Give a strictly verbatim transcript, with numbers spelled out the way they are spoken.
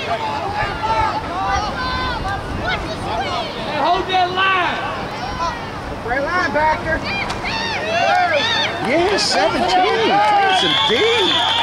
Hold that line. Great line, Baxter. Yes, seventeen. Play some D.